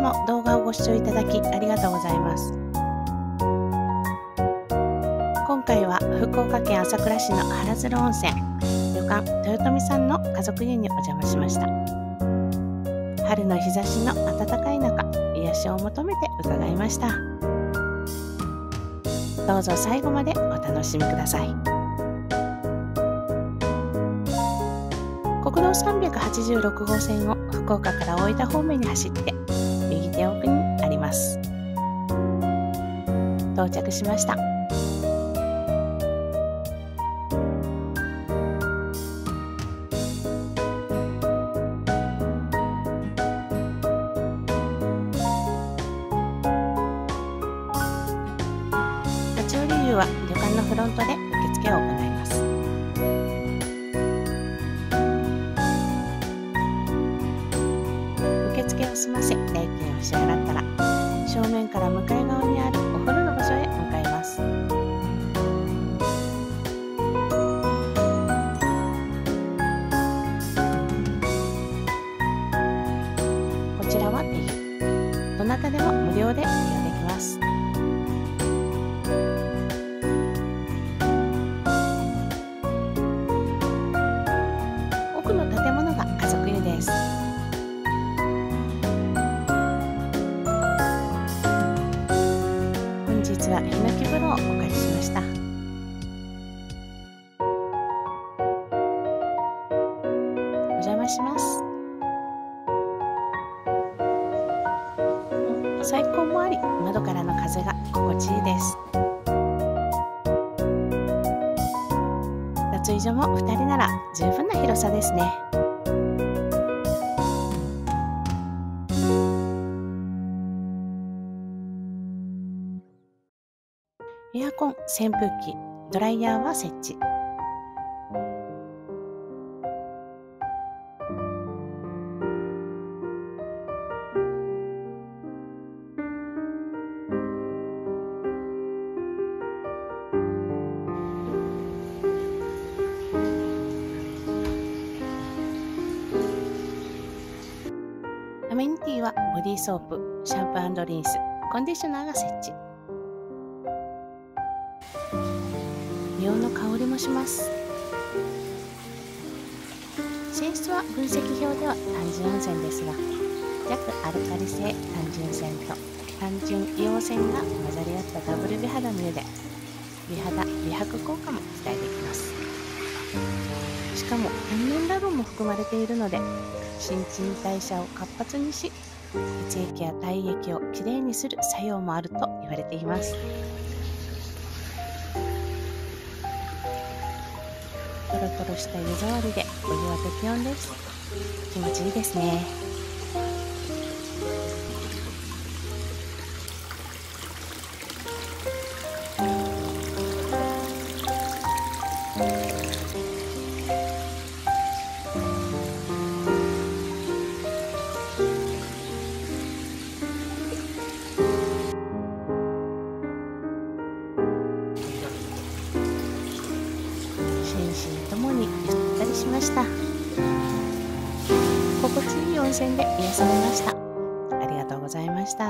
の動画をご視聴いただきありがとうございます。今回は福岡県朝倉市の原鶴温泉旅館豊富さんの家族湯にお邪魔しました。春の日差しの暖かい中、癒しを求めて伺いました。どうぞ最後までお楽しみください。国道386号線を福岡から大分方面に走って右手奥にあります。到着しました。立ち寄り湯は旅館のフロントで受付を行います。受付を済ませ代金を支払ったら正面から向かい側にあるお風呂の場所へ向かいます。こちらは手湯、どなたでも無料で利用できます。奥の建物が家族湯です。本日はヒノキ風呂をお借りしました。お邪魔します。採光もあり、窓からの風が心地いいです。脱衣所も2人なら十分な広さですね。エアコン、扇風機、ドライヤーは設置。アメニティはボディーソープ、シャンプー&リンス、コンディショナーが設置。硫黄の香りもします。泉質は分析表では単純温泉ですが、弱アルカリ性単純泉と単純硫黄泉が混ざり合ったダブル美肌の湯で、美肌・美白効果も期待できます。しかも天然ラブも含まれているので、新陳代謝を活発にし、血液や体液をきれいにする作用もあると言われています。トロトロした湯触りでお湯は適温です。気持ちいいですね。心身ともにゆったりしました。心地いい温泉で癒されました。ありがとうございました。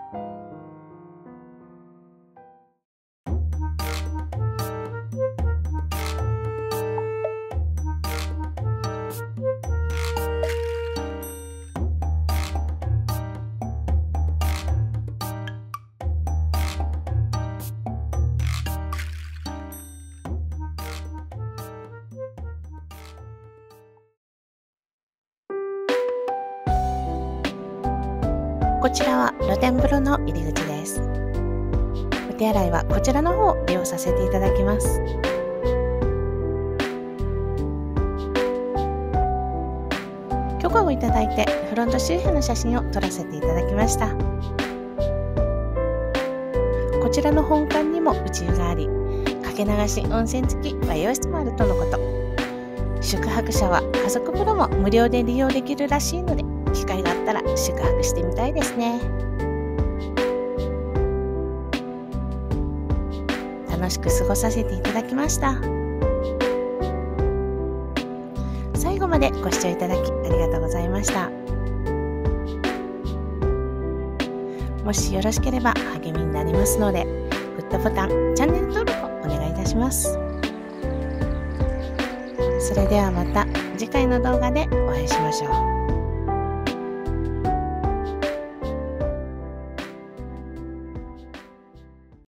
こちらは露天風呂の入り口です。お手洗いはこちらの方を利用させていただきます。許可をいただいてフロント周辺の写真を撮らせていただきました。こちらの本館にも内湯があり、かけ流し温泉付き和洋室もあるとのこと。宿泊者は家族風呂も無料で利用できるらしいので、機会があったら宿泊してみたいですね。楽しく過ごさせていただきました。最後までご視聴いただきありがとうございました。 もしよろしければ励みになりますので、グッドボタン、チャンネル登録をお願いいたします。それではまた次回の動画でお会いしましょう。